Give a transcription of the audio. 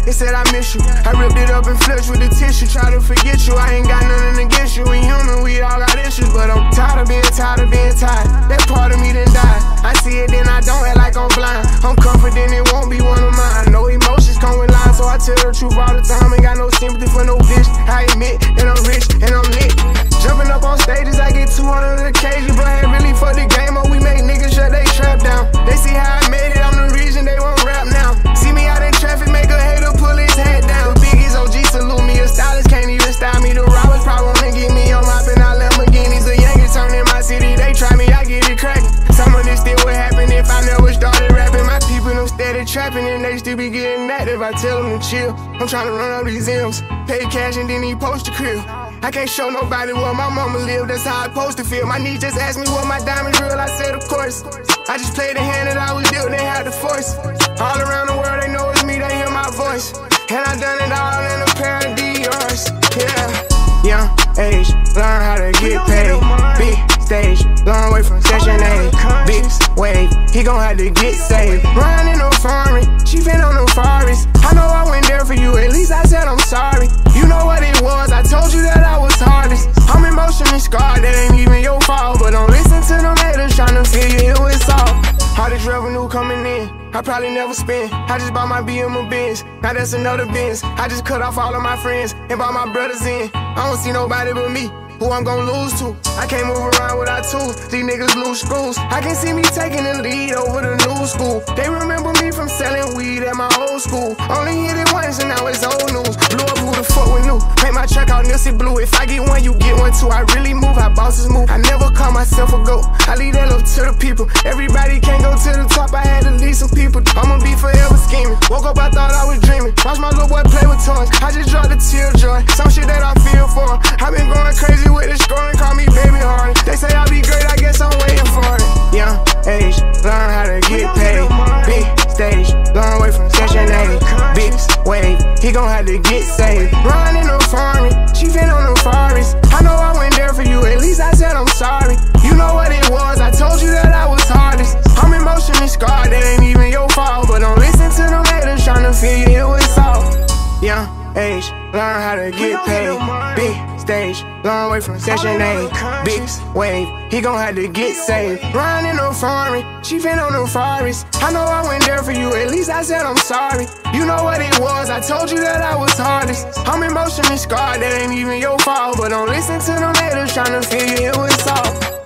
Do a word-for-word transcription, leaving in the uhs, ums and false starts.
they said I miss you. I ripped it up and flushed with the tissue. Try to forget you, I ain't got nothing against you. We human, we all got issues, but I'm tired of being tired of being tired. That part of me done died. I see it, then I don't act like I'm blind. I'm confident it won't be one of mine. No emotions come with lies, so I tell the truth all the time. Ain't got no sympathy for no bitch. I admit that I'm rich and I'm lit. Jumping up on stages, I get two hundred occasions, but I ain't really for the game up. We make niggas shut they trap down. They see how I made it, I'm the reason they won't rap now. See me out in traffic, make a hater pull his head down. The biggest O G salute me, a stylist can't even style me. The robbers probably wanna get me on mopping out Lamborghinis. The youngest turn in my city, they try me, I get it cracking. Some of this still would happen if I never started rapping. My people them steady trapping and they still be getting active. I tell them to chill, I'm trying to run up these M's. Pay cash and then he post the crib. I can't show nobody where my mama live, that's how I supposed to feel. My niece just asked me what my diamonds real, I said of course. I just played the hand that I was dealt, they had the force. All around the world they know it's me, they hear my voice. And I done it all in a pair of Dior's, yeah. Young age, learn how to get paid. Big stage, long way from session A. Big wave, he gon' have to get saved. Riding no foreign, chiefin' on no forest. I know I went there for you, at least I said I'm sorry. You know what it was, I told you that I was hardest. I'm emotionally scarred, that ain't even your fault. But don't listen to them haters tryna feel you, it was all. All this revenue coming in, I probably never spend. I just bought my B M a Benz, now that's another Benz. I just cut off all of my friends and brought my brothers in. I don't see nobody but me, who I'm gon' lose to. I can't move around without tools, these niggas lose screws. I can see me taking the lead over the new school. They remember me from selling weed at my old school. Only hit it once and now it's old news. Blew up, who the fuck we knew? Make my track out Nipsey Blue. If I get one, you get one too. I really move how bosses move. I never call myself a goat, I leave that up to the people. Everybody can't go to the top, I had to lead some people. I'ma be forever scheming. Woke up, I thought I was dreaming. Watch my little boy play with toys, I just dropped a tear joy. Some shit that I feel for. I've been going crazy with this scoring, call me baby hard. They say I'll be great, I guess I'm waiting for it. Young age, learn how to get paid. Big stage, long way from session A. Big wave, he gon' have to get saved. Riding no foreign, chiefin' on the forest. I know I went there for you, at least I said I'm sorry. You know what it was, I told you that I was hardest. I'm emotionally scarred, that ain't even your fault. But don't listen to them haters tryna feel you, it was all. Young age, learn how to get paid. Big stage, long way from session A. Big wave, he gon' have to get saved. Riding no foreign, chiefin' on the forest. I know I went there for you, at least I said I'm sorry. You know what it was, I told you that I was hardest. I'm emotionally scarred, that ain't even your fault. But don't listen to them haters tryna feel you, it was all.